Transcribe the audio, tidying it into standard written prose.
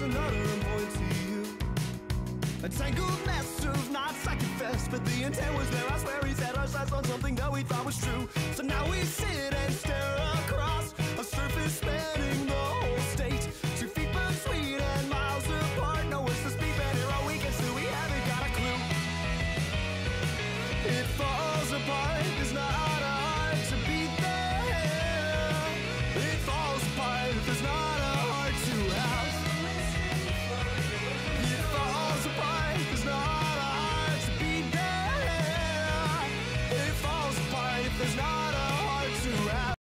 another and point to you. A tangled mess of nights I confess, but the intent was there. I swear he set our sights on something that we thought was true. So now we sit